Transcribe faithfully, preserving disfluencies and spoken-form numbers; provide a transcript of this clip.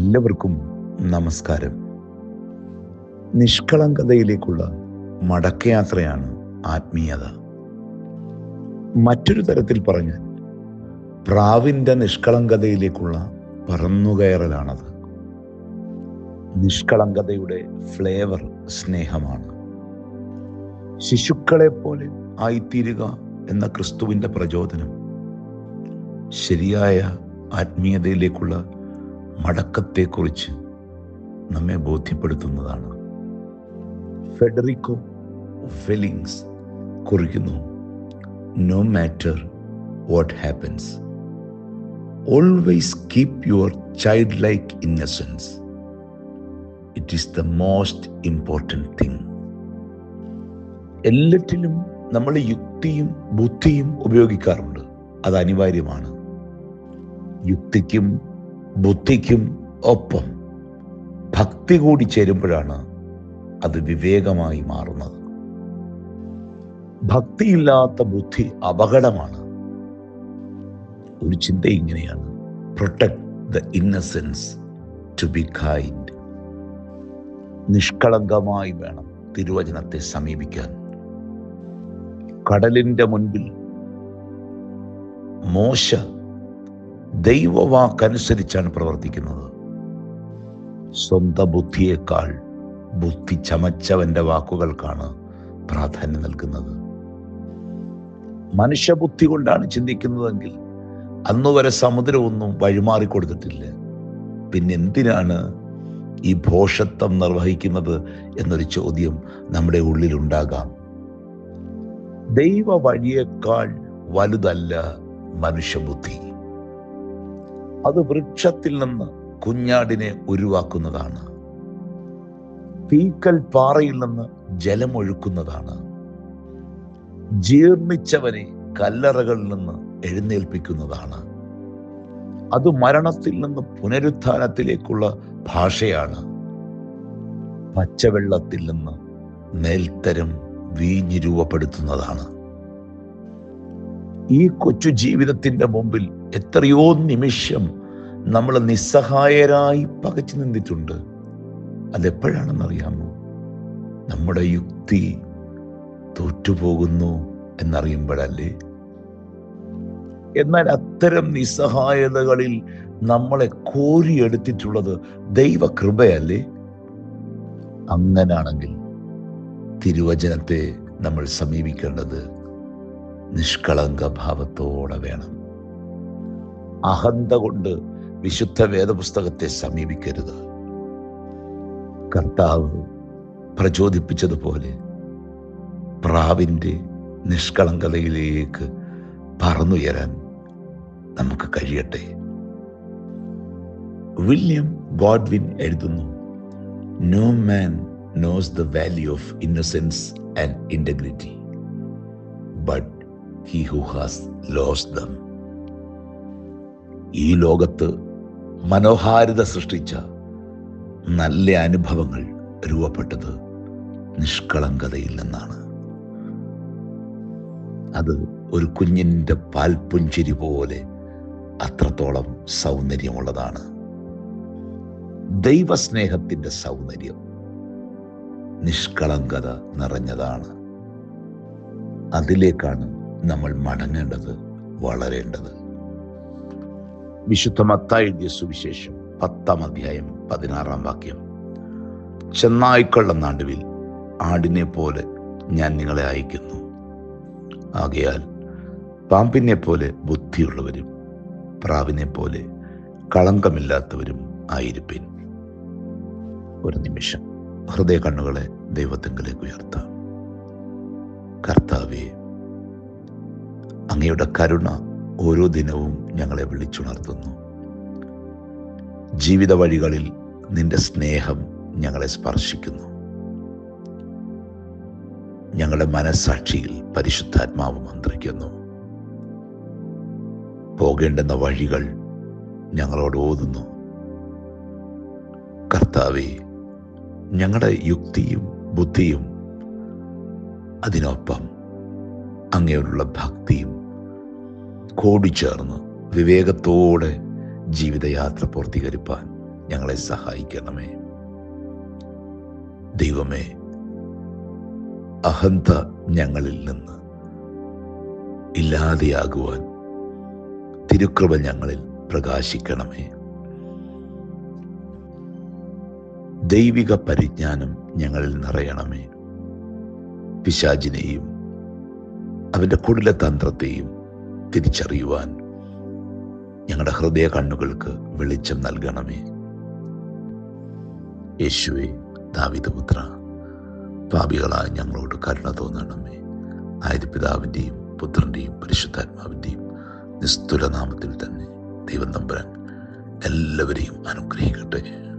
എല്ലാവർക്കും നമസ്കാരം. നിഷ്കളങ്കതയിലേക്കുള്ള മടക്കയാത്രയാണ് ആത്മീയത. മറ്റൊരു തരത്തിൽ പറഞ്ഞാൽ പ്രാവിൻ്റെ നിഷ്കളങ്കതയിലേക്കുള്ള പറന്നുകയറലാണത്. നിഷ്കളങ്കതയുടെ ഫ്ലേവർ സ്നേഹമാണ്. ശിശുക്കളെ പോലെ ആയിത്തീരുക എന്ന ക്രിസ്തുവിൻ്റെ പ്രചോദനം ശരിയായ ആത്മീയതയിലേക്കുള്ള മടക്കത്തെക്കുറിച്ച് നമ്മെ ബോധ്യപ്പെടുത്തുന്നതാണ്. ഫെഡറിക്കോ ഫെലിങ്സ് കുറിക്കുന്നു, no matter what happens, always keep your child like innocence. It is the most important thing. എല്ലാറ്റിലും നമ്മൾ യുക്തിയും ബുദ്ധിയും ഉപയോഗിക്കാറുണ്ട്. അത് അനിവാര്യമാണ്. യുക്തിക്കും ബുദ്ധിക്കും ഒപ്പം ഭക്തി കൂടി ചേരുമ്പോഴാണ് അത് വിവേകമായി മാറുന്നത്. ഭക്തിയില്ലാത്ത ബുദ്ധി അപകടമാണ്. ഒരു ചിന്ത ഇങ്ങനെയാണ്, protect the innocence to be kind. നിഷ്കളങ്കമായി വേണം തിരുവചനത്തെ സമീപിക്കാൻ. കടലിന്റെ മുൻപിൽ മോശ ദൈവവാക്കനുസരിച്ചാണ് പ്രവർത്തിക്കുന്നത്. സ്വന്തം ബുദ്ധിയേക്കാൾ ബുദ്ധി ചമച്ചവന്റെ വാക്കുകൾക്കാണ് പ്രാധാന്യം നൽകുന്നത്. മനുഷ്യബുദ്ധി കൊണ്ടാണ് ചിന്തിക്കുന്നതെങ്കിൽ അന്നുവരെ സമുദ്രമൊന്നും വഴിമാറിക്കൊടുത്തിട്ടില്ല. പിന്നെ എന്തിനാണ് ഈ ഭോഷത്വം നിർവഹിക്കുന്നത് എന്നൊരു ചോദ്യം നമ്മുടെ ഉള്ളിലുണ്ടാകാം. ദൈവ വഴിയേക്കാൾ വലുതല്ല മനുഷ്യബുദ്ധി. അത് വൃക്ഷത്തിൽ നിന്ന് കുഞ്ഞാടിനെ ഉരുവാക്കുന്നതാണ്. തീക്കൽ പാറയിൽ നിന്ന് ജലമൊഴുക്കുന്നതാണ്. ജീർണിച്ചവരെ കല്ലറകളിൽ നിന്ന് എഴുന്നേൽപ്പിക്കുന്നതാണ്. അത് മരണത്തിൽ നിന്ന് പുനരുത്ഥാനത്തിലേക്കുള്ള ഭാഷയാണ്. പച്ചവെള്ളത്തിൽ നിന്ന് മേൽത്തരം വീഞ്ഞ് രൂപപ്പെടുത്തുന്നതാണ്. ഈ കൊച്ചു ജീവിതത്തിന്റെ മുമ്പിൽ എത്രയോ നിമിഷം നമ്മൾ നിസ്സഹായരായി പകച്ചു നിന്നിട്ടുണ്ട്. അതെപ്പോഴാണെന്നറിയാമോ? നമ്മുടെ യുക്തി തോറ്റുപോകുന്നു എന്നറിയുമ്പോഴല്ലേ. എന്നാൽ അത്തരം നിസ്സഹായതകളിൽ നമ്മളെ കോരിയെടുത്തിട്ടുള്ളത് ദൈവകൃപയല്ലേ? അങ്ങനാണെങ്കിൽ തിരുവചനത്തെ നമ്മൾ സമീപിക്കേണ്ടത് നിഷ്കളങ്ക ഭാവത്തോടെ വേണം. അഹന്ത കൊണ്ട് വിശുദ്ധ വേദപുസ്തകത്തെ സമീപിക്കരുത്. കർത്താവ് പ്രചോദിപ്പിച്ചതുപോലെ പ്രാവിൻ്റെ നിഷ്കളങ്കതയിലേക്ക് പറന്നുയരാൻ നമുക്ക് കഴിയട്ടെ. വില്യം ഗോഡ്വിൻ എഴുതുന്നു, no man knows the value of innocence and integrity but he who has lost them. ഈ ലോകത്ത് മനോഹാരിത സൃഷ്ടിച്ച നല്ല അനുഭവങ്ങൾ രൂപപ്പെട്ടത് നിഷ്കളങ്കതയിൽ നിന്നാണ്. അത് ഒരു കുഞ്ഞിൻ്റെ പാൽപുഞ്ചിരി പോലെ അത്രത്തോളം സൗന്ദര്യമുള്ളതാണ്. ദൈവസ്നേഹത്തിൻ്റെ സൗന്ദര്യം നിഷ്കളങ്കത നിറഞ്ഞതാണ്. അതിലേക്കാണ് നമ്മൾ മടങ്ങേണ്ടത്, വളരേണ്ടത്. വിശുദ്ധ മത്തായി എഴുതിയ സുവിശേഷം പത്താം അധ്യായം പതിനാറാം വാക്യം, ചെന്നായ്ക്കളുടെ നടുവിൽ ആടിനെ പോലെ ഞാൻ നിങ്ങളെ അയക്കുന്നു. ആകയാൽ പാമ്പിനെ പോലെ ബുദ്ധിയുള്ളവരും പ്രാവിനെ പോലെ കളങ്കമില്ലാത്തവരും ആയിരിപ്പിൻ. ഒരു നിമിഷം ഹൃദയ കണ്ണുകളെ ദൈവത്തിങ്കിലേക്ക് ഉയർത്താം. കർത്താവേ, അങ്ങയുടെ കരുണ ഓരോ ദിനവും ഞങ്ങളെ വിളിച്ചുണർത്തുന്നു. ജീവിത വഴികളിൽ നിന്റെ സ്നേഹം ഞങ്ങളെ സ്പർശിക്കുന്നു. ഞങ്ങളുടെ മനസ്സാക്ഷിയിൽ പരിശുദ്ധാത്മാവ് മന്ത്രിക്കുന്നു. പോകേണ്ടുന്ന വഴികൾ ഞങ്ങളോട് ഓതുന്നു. കർത്താവേ, ഞങ്ങളുടെ യുക്തിയും ബുദ്ധിയും അതിനൊപ്പം അങ്ങയോടുള്ള ഭക്തിയും കൂടിച്ചേർന്ന് വിവേകത്തോടെ ജീവിതയാത്ര പൂർത്തീകരിപ്പാൻ ഞങ്ങളെ സഹായിക്കണമേ. ദൈവമേ, അഹന്ത ഞങ്ങളിൽ നിന്ന് ഇല്ലാതെയാകുവാൻ തിരുകൃപ ഞങ്ങളിൽ പ്രകാശിക്കണമേ. ദൈവിക പരിജ്ഞാനം ഞങ്ങളിൽ നിറയണമേ. പിശാചിനെയും അവൻ്റെ കുടില തന്ത്രത്തെയും തിരിച്ചറിയുവാൻ ഞങ്ങളുടെ ഹൃദയ കണ്ണുകൾക്ക് വെളിച്ചം നൽകണമേ. യേശുവേ, ദാവീദുപുത്ര, പാപികളായ ഞങ്ങളോട് കരുണ തോന്നണമേ. ആയത് പിതാവിൻ്റെയും പുത്രൻ്റെയും പരിശുദ്ധാത്മാവിൻ്റെയും നിസ്തുല നാമത്തിൽ തന്നെ ദൈവം തമ്പുരാൻ എല്ലാവരെയും അനുഗ്രഹിക്കട്ടെ.